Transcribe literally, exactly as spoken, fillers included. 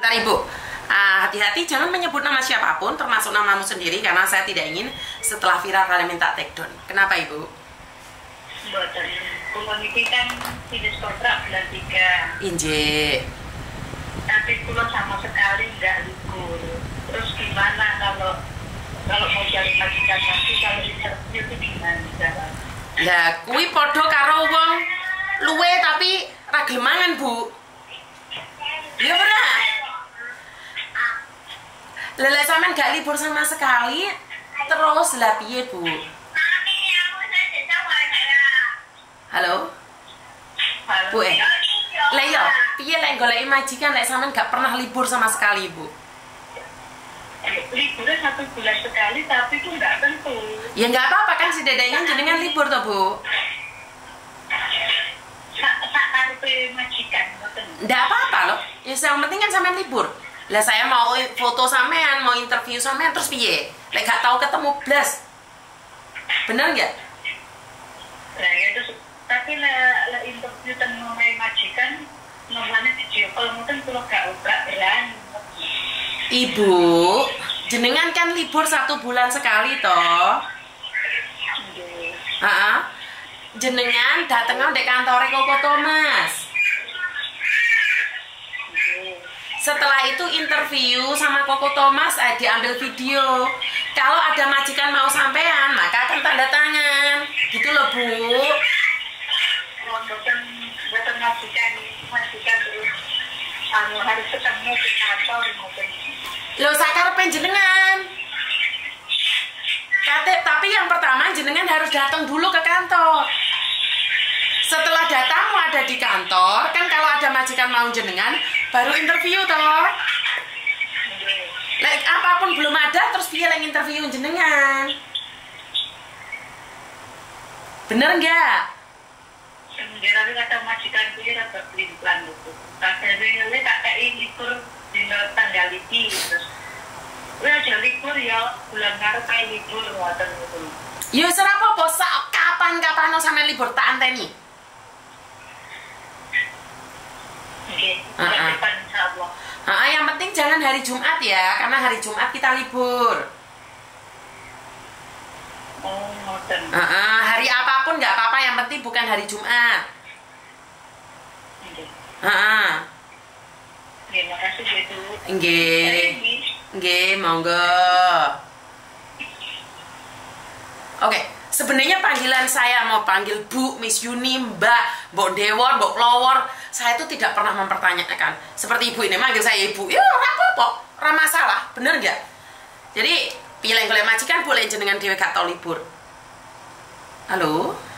Bentar Ibu, uh, hati-hati jangan menyebut nama siapapun, termasuk namamu sendiri, karena saya tidak ingin setelah viral kalian minta take down. Kenapa Ibu? Buatan komuniti kan jenis kontrak bulan tiga. Inje. Tapi pulau sama sekali nggak libur. Terus gimana kalau kalau mau cari majikan nanti kalau interview itu gimana jalan? Lah, kui podo karo wong luwe tapi ra gelem mangan, Bu. Iya bener. Lele sampean gak libur sama sekali, terus lah piye, Bu? Halo? Halo. Bu, eh. Lah iya, piye lek goleki majikan lek sampean gak pernah libur sama sekali, Bu? Liburnya satu bulan sekali, tapi itu nggak tentu. Ya nggak apa-apa kan si dedenya jenengan libur toh, Bu? Sak sak karepe majikan, betul. Nggak apa-apa loh. Ya yang penting kan sampean libur. Lah saya mau foto sampean, mau interview sampean terus piye? Lek gak tahu ketemu blas. Bener nggak? Nah, ya terus tapi lah lah interview tentang majikan nomornya video call mungkin kalau gak gak berani. Ibu, jenengan kan libur satu bulan sekali toh. Heeh. Jenengan dateng di kantor Koko Thomas. Setelah itu interview sama Koko Thomas, eh, diambil video. Kalau ada majikan mau sampean, maka akan tanda tangan. Gitu loh, Bu. Bukan bukan majikan majikan terus anu harus ketemu di kantor mungkin. Loh, sakar penjenengan. Kate, tapi yang pertama jenengan harus datang dulu ke kantor. Setelah datamu ada di kantor, kan kalau ada majikan mau jenengan, baru interview toh. Like apapun belum ada, terus dia lagi interview jenengan. Bener nggak? Sebenarnya kata majikan itu ya dapat pelin-pelan gitu. Akhirnya dia tak kayak libur di tanggal ini terus. Udah aja libur ya, bulan Maret kayak libur water gitu. Ya serapa bos, kapan-kapan no sampai libur tak anteni. Oke, depan insyaallah. Ah, yang penting jangan hari Jumat ya, karena hari Jumat kita libur. Oh, ngoten. Ah, hari apapun nggak apa-apa, yang penting bukan hari Jumat. Oke. Ah, Terima kasih gitu. nggih, nggih, monggo. Oke, sebenarnya panggilan saya mau panggil Bu, Miss Yuni, Mbak, Mbok Dewon, Mbok Lowor, saya itu tidak pernah mempertanyakan. Seperti Ibu ini manggil saya Ibu, ya ora apa-apa, ora masalah, bener nggak? Jadi pilih golek majikan boleh jenengan dhewe gak tau libur. Halo?